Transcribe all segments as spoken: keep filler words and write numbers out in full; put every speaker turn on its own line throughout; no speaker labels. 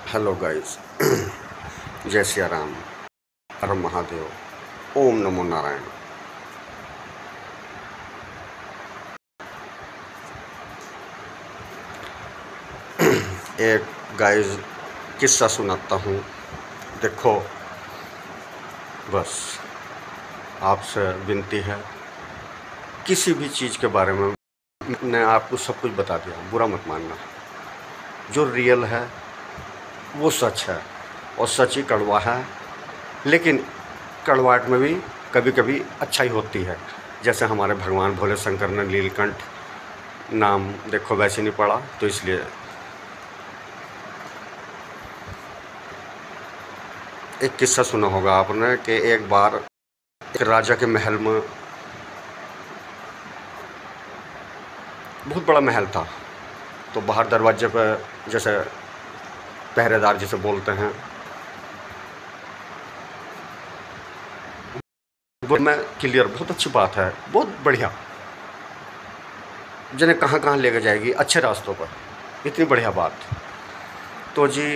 Hello guys. जय सिया राम, हर महादेव, ओम नमो नारायण। एक guys किस्सा सुनाता हूँ। देखो, बस आपसे विनती है, किसी भी चीज़ के बारे में मैंने आपको सब कुछ बता दिया, बुरा मत मानना। जो रियल है वो सच है, और सच ही कड़वा है, लेकिन कड़वाहट में भी कभी कभी अच्छाई होती है। जैसे हमारे भगवान भोले शंकर ने नीलकंठ नाम देखो वैसे नहीं पड़ा, तो इसलिए एक किस्सा सुना होगा आपने कि एक बार एक राजा के महल में, बहुत बड़ा महल था, तो बाहर दरवाजे पर जैसे पहरेदार जिसे बोलते हैं, वो मैं क्लियर, बहुत अच्छी बात है, बहुत बढ़िया, जिन्हें कहाँ कहाँ लेकर जाएगी अच्छे रास्तों पर, इतनी बढ़िया बात। तो जी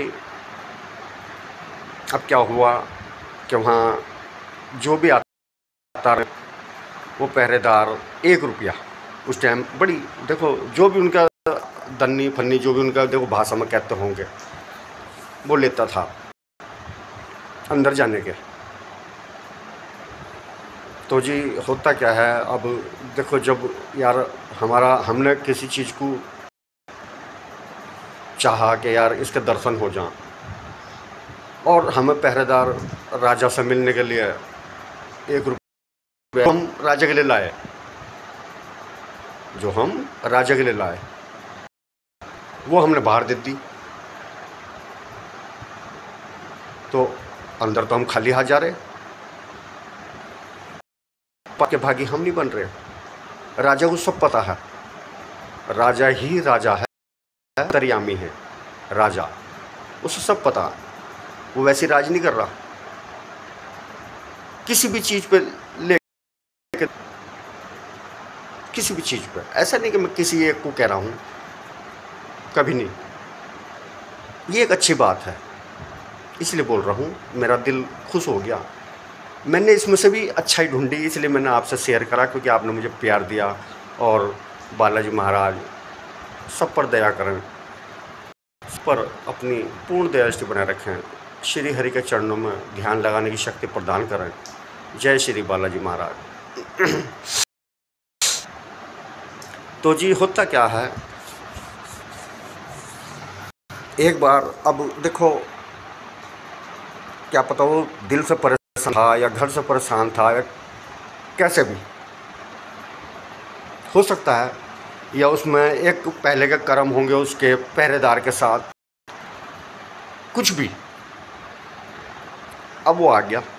अब क्या हुआ कि वहाँ जो भी आता रहे वो पहरेदार एक रुपया उस टाइम बड़ी, देखो जो भी उनका दन्नी फन्नी जो भी उनका देखो भाषा में कहते होंगे, वो लेता था अंदर जाने के। तो जी होता क्या है, अब देखो जब यार हमारा हमने किसी चीज़ को चाहा कि यार इसके दर्शन हो जाएं, और हमें पहरेदार राजा से मिलने के लिए एक रुपये हम राजा के लिए लाए, जो हम राजा के लिए लाए वो हमने बाहर दे दी। तो अंदर तो हम खाली हाथ जा रहे, के भागी हम नहीं बन रहे। राजा को सब पता है, राजा ही राजा है, तरियामी है राजा, उसे सब पता। वो वैसी राज नहीं कर रहा, किसी भी चीज़ पे ले, किसी भी चीज़ पे, ऐसा नहीं कि मैं किसी एक को कह रहा हूँ, कभी नहीं। ये एक अच्छी बात है, इसलिए बोल रहा हूँ, मेरा दिल खुश हो गया। मैंने इसमें से भी अच्छाई ढूंढी, इसलिए मैंने आपसे शेयर करा, क्योंकि आपने मुझे प्यार दिया। और बालाजी महाराज सब पर दया करें, सब पर अपनी पूर्ण दया दृष्टि बनाए रखें, श्री हरि के चरणों में ध्यान लगाने की शक्ति प्रदान करें। जय श्री बालाजी महाराज। तो जी होता क्या है, एक बार, अब देखो क्या पता वो दिल से परेशान था या घर से परेशान था या कैसे भी हो सकता है, या उसमें एक पहले के कर्म होंगे उसके पहरेदार के साथ, कुछ भी। अब वो आ गया,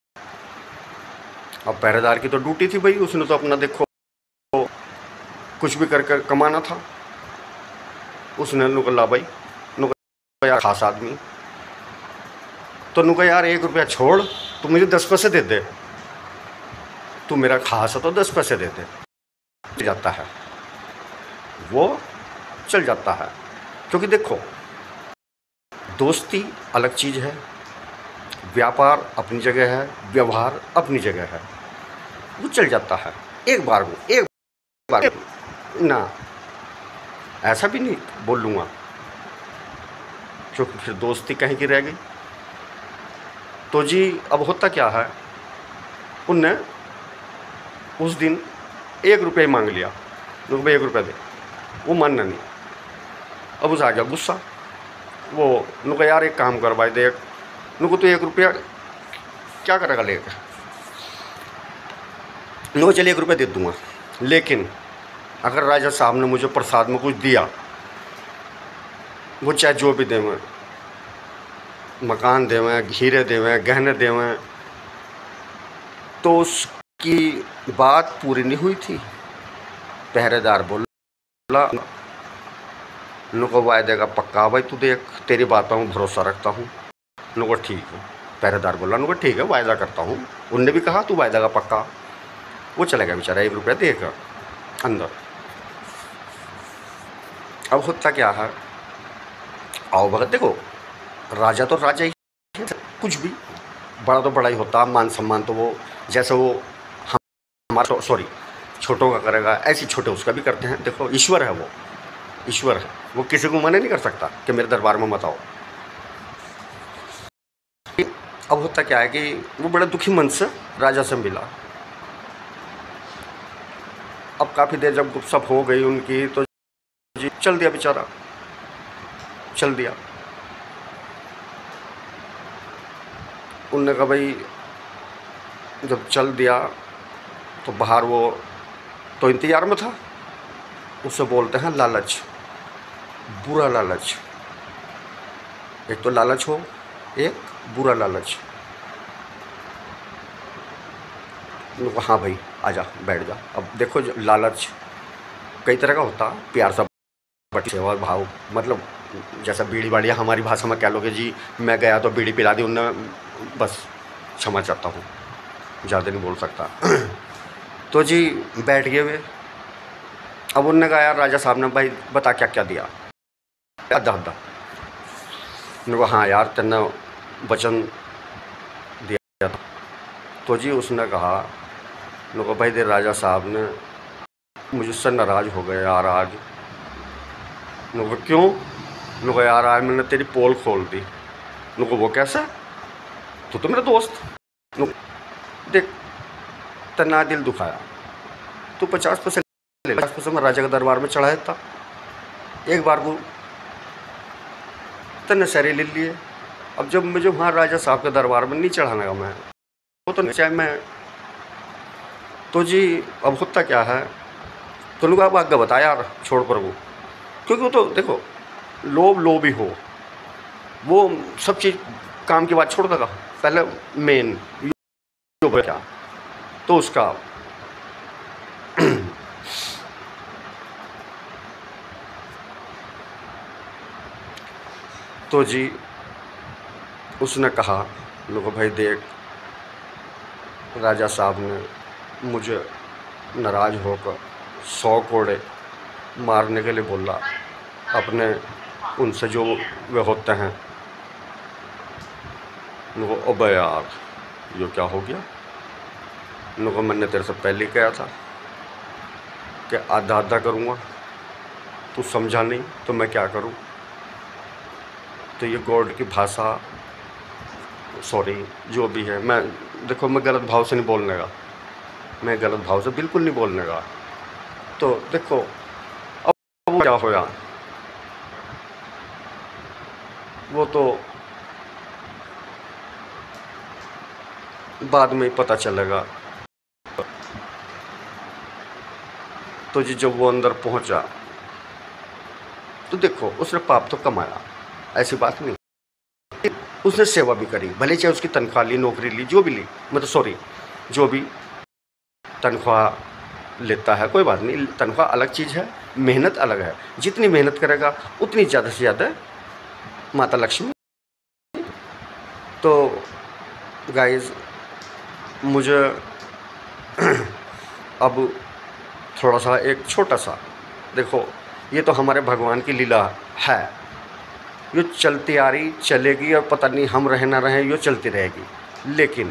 अब पहरेदार की तो ड्यूटी थी भाई, उसने तो अपना देखो कुछ भी कर कर कमाना था। उसने नुका ला भाई, नुका यार खास आदमी, तो नुका यार एक रुपया छोड़, तू मुझे दस पैसे दे दे, तू मेरा खास है तो दस पैसे दे दे। चल जाता है वो, चल जाता है, क्योंकि देखो दोस्ती अलग चीज़ है, व्यापार अपनी जगह है, व्यवहार अपनी जगह है। वो चल जाता है एक बार को, एक बार को ना, ऐसा भी नहीं बोल लूँगा, क्योंकि फिर दोस्ती कहीं की रह गई। तो जी अब होता क्या है, उनने उस दिन एक रुपये मांग लिया, लोग भाई एक रुपया दे, वो मानना नहीं। अब उसे आ गया गुस्सा, वो नुका यार एक काम कर भाई, देख नुको तो एक रुपया क्या करेगा लेकर, नुको चलिए एक रुपया दे दूँगा, लेकिन अगर राजा साहब ने मुझे प्रसाद में कुछ दिया, वो चाहे जो भी देवें, मकान देवें, हीरे देवें, गहने देवें, तो उसकी बात पूरी नहीं हुई थी। पहरेदार बोला, नुको वायदे का पक्का भाई, तू देख तेरी बातों में भरोसा रखता हूँ। नुको ठीक है, पहरेदार बोला, नुको ठीक है वायदा करता हूँ। उनने भी कहा तू वायदा का पक्का। वो चला गया बेचारा एक रुपया देकर अंदर। अब होता क्या है, आओ भगत देखो, राजा तो राजा ही है, कुछ भी बड़ा तो बड़ा ही होता, मान सम्मान तो वो जैसे वो हमारा सॉरी छोटों का करेगा ऐसे छोटे उसका भी करते हैं। देखो ईश्वर है, वो ईश्वर है, वो किसी को मना नहीं कर सकता कि मेरे दरबार में मत आओ। अब होता क्या है कि वो बड़ा दुखी मन से राजा से मिला। अब काफ़ी देर जब गुपसप हो गई उनकी तो जी चल दिया बेचारा, चल दिया। उनने कहा भाई जब चल दिया तो बाहर वो तो इंतज़ार में था। उसे बोलते हैं लालच, बुरा लालच। एक तो लालच हो, एक बुरा लालच। हाँ भाई आजा बैठ जा। अब देखो लालच कई तरह का होता, प्यार सा बटी सेवा भाव, मतलब जैसा बीड़ी बाड़िया हमारी भाषा में कह लोगे जी, मैं गया तो बीड़ी पिला दी उनने, बस क्षमा चाहता हूँ, ज़्यादा नहीं बोल सकता। तो जी बैठ गए वे। अब उनने कहा यार राजा साहब ने भाई बता क्या क्या दिया, अद्धा अद्धा। उन्होंने कहा हाँ यार तेने वचन दिया था। तो जी उसने कहा उन्होंने कहा भाई दे राजा साहब ने मुझसे नाराज़ हो गए यार आज। उन्होंने कहा क्यों? उन्होंने कहा यार आज मैंने तेरी पोल खोल दी। उन्होंने कहा वो कैसा? तू तो मेरा दोस्त, देख तना दिल दुखाया, तू पचास पैसे ले, पचास पैसे में राजा के दरबार में चढ़ाया था, एक बार को तने सारे ले लिए। अब जब मुझे वहाँ राजा साहब के दरबार में नहीं चढ़ाने का मैं, वो तो चाहे मैं तो जी अब होता क्या है, तो लोग आप आगे बताया यार छोड़ पर वो, क्योंकि वो तो देखो लोभ लोभ ही हो, वो सब चीज़ काम की बात छोड़ देगा, पहले मेन जो क्या तो उसका तो जी उसने कहा लोगों भाई देख राजा साहब ने मुझे नाराज़ होकर सौ कोड़े मारने के लिए बोला, अपने उनसे जो वे होते हैं। उनको अबे यार ये क्या हो गया? उनको मैंने तेरे से पहले कहा था कि आधा आधा करूँगा, तू समझा नहीं तो मैं क्या करूँ? तो ये गॉड की भाषा, सॉरी जो भी है, मैं देखो मैं गलत भाव से नहीं बोलने का, मैं गलत भाव से बिल्कुल नहीं बोलने का। तो देखो अब वो क्या होया, वो तो बाद में ही पता चलेगा। तो जी जब वो अंदर पहुंचा तो देखो उसने पाप तो कमाया, ऐसी बात नहीं, उसने सेवा भी करी, भले चाहे उसकी तनख्वाह ली, नौकरी ली, जो भी ली, मतलब सॉरी जो भी तनख्वाह लेता है कोई बात नहीं, तनख्वाह अलग चीज़ है, मेहनत अलग है। जितनी मेहनत करेगा उतनी ज़्यादा से ज़्यादा माता लक्ष्मी। तो गाइस मुझे अब थोड़ा सा एक छोटा सा, देखो ये तो हमारे भगवान की लीला है, ये चलती आ रही चलेगी और पता नहीं हम रहे ना रहें, ये चलती रहेगी। लेकिन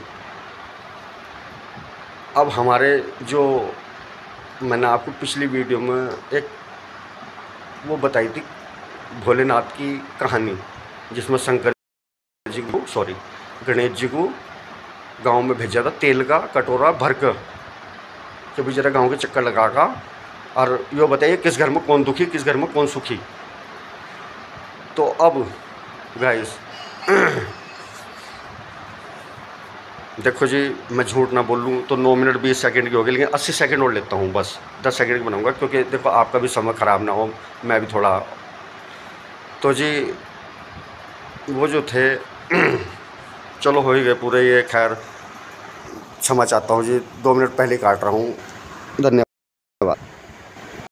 अब हमारे जो मैंने आपको पिछली वीडियो में एक वो बताई थी भोलेनाथ की कहानी, जिसमें शंकर जी को सॉरी गणेश जी को गांव में भेजा था तेल का कटोरा भर कर, कि बेचारा गाँव के चक्कर लगा का और यो बताइए किस घर में कौन दुखी, किस घर में कौन सुखी। तो अब गाइस देखो जी मैं झूठ ना बोलूँ तो नौ मिनट बीस सेकंड की हो गई, लेकिन अस्सी सेकंड और लेता हूँ, बस दस सेकंड की बनाऊँगा, क्योंकि देखो आपका भी समय ख़राब ना हो, मैं भी थोड़ा। तो जी वो जो थे चलो हो ही गए पूरे, ये खैर क्षमा चाहता हूँ जी, दो मिनट पहले काट रहा हूँ, धन्यवाद।